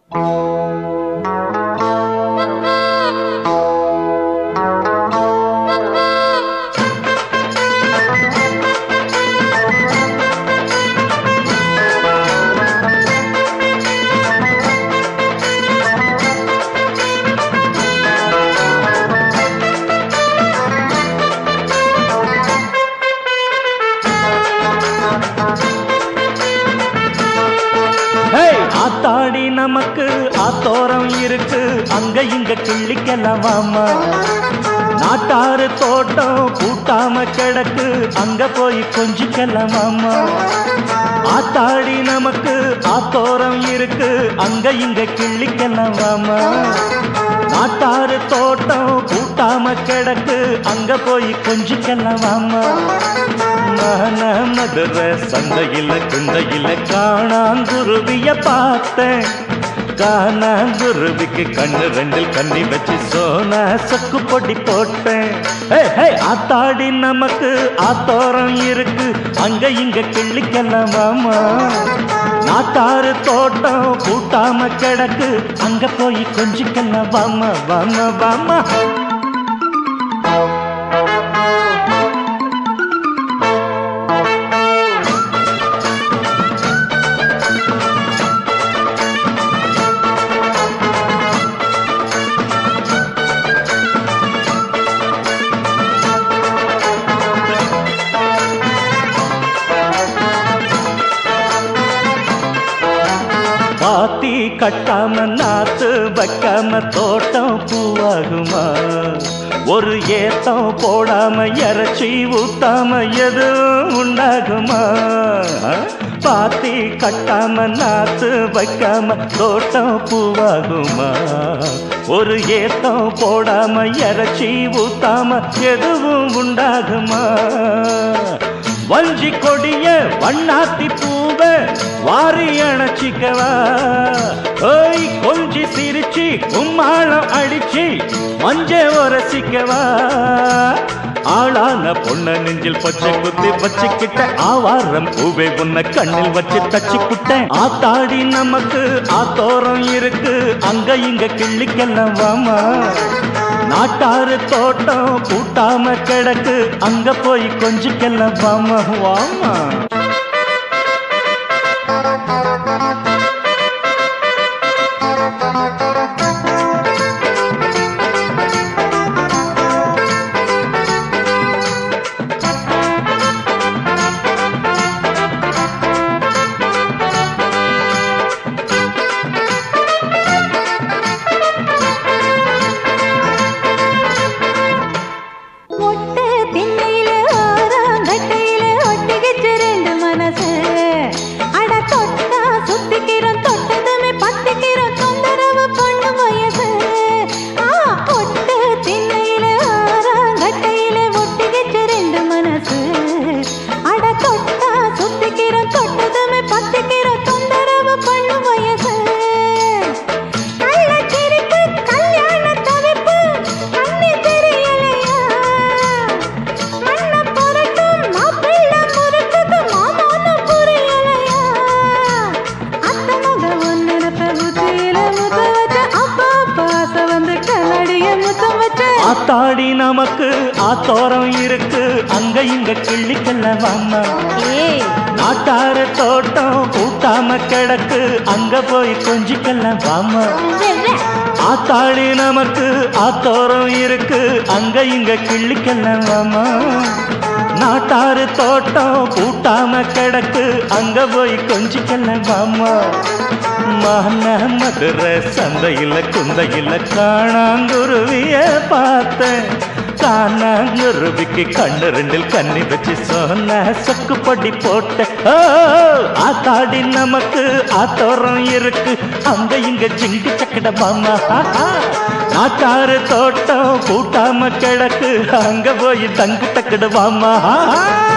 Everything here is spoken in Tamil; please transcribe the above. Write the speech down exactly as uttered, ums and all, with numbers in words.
ஆத்தாடி நமக்கு ஆத்தோரம் இருக்கு அங்க இங்க கிள்ளிக்கலாம் வாமா. நாட்டாறு தோட்டம் கூட்டாம கிடக்கு அங்க போய் கொஞ்சிக்கலாம் வாமா. ஆத்தாடி நமக்கு ஆத்தோரம் இருக்கு அங்க இங்க கிள்ளிக்கலாம் வாமா. நாட்டாறு தோட்டம் கூட்டாம கிடக்கு அங்க போய் கொஞ்சிக்கலாம் வாமா. மதுரை சந்தையில குந்தையில காணாங்குருவிய பார்த்தேன். காணாங்குருவிக்கு கண்ணு ரெண்டில் கண்ணி வச்சு சோனா சொக்கு பொடி போட்டேன். ஆத்தாடி நமக்கு ஆத்தோரம் இருக்கு அங்க இங்க கிள்ளிக்கலாம் வாமா. நாட்டாறு தோட்டம் கூட்டாம கிடக்கு அங்க போய் கொஞ்சிக்கலாம் வாமா வாமா வாமா. பாத்தி கட்டாம நாத்து வைக்காம தோட்டம் பூவாகுமா. ஒரு ஏத்தம் போடாம இறைச்சி ஊத்தாம எதுவும் உண்டாகுமா. பாத்தி கட்டாம நாத்து வைக்காம தோட்டம் பூவாகுமா. ஒரு ஏத்தம் போடாம இறைச்சி ஊத்தாம எதுவும் உண்டாகுமா. வஞ்சி கொடிய வண்ணாத்தி பூவ வாரி அணைச்சிக்கவா. ஓய் கொஞ்சி சிரிச்சு கும்மாளம் அடிச்சு மஞ்ச உரசிக்கவா. ஆளான பொண்ண நெஞ்சில் பச்சை குத்தி வச்சுக்கிட்ட ஆவாரம் பூவை உன்ன கண்ணில் வச்சு தச்சுக்கிட்டேன். ஆத்தாடி நமக்கு ஆத்தோரம் இருக்கு அங்க இங்க கிள்ளிக்கலாம் வாமா. நாட்டாறு தோட்டம் கூட்டாம கிடக்கு அங்க போய் கொஞ்சிக்கலாம் வாமா வாமா. ஆத்தாடி நமக்கு ஆத்தோரம் இருக்கு அங்க இங்க கிள்ளிக்கலாம் வாமா. நாட்டாறு தோட்டம் கூட்டாம கிடக்கு அங்க போய் கொஞ்சிக்கலாம் வாமா. ஆத்தாடி நமக்கு ஆத்தோரம் இருக்கு அங்க இங்க கிள்ளிக்கலாம் வாமா. நாட்டாறு தோட்டம் கூட்டாம கிடக்கு அங்க போய் கொஞ்சிக்கலாம் வாமா. மான மதுரை சந்தையில குந்தையில காணாங்குருவிய பார்த்தேன். காணாங்குருவிக்கு கண்ணு ரெண்டில் கண்ணி வச்சு சொன்ன சொக்கு பொடி போட்டேன். ஆத்தாடி நமக்கு ஆத்தோரம் இருக்கு அங்க இங்க ஜிங்கு சக்கட மாமா. நாட்டாறு தோட்டம் கூட்டாம கிடக்கு அங்க போய் தங்கு டக்குடு வாமா.